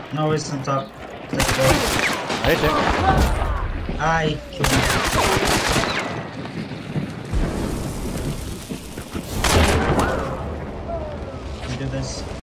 No, it's on top. Let's go. I hit it. I killed him.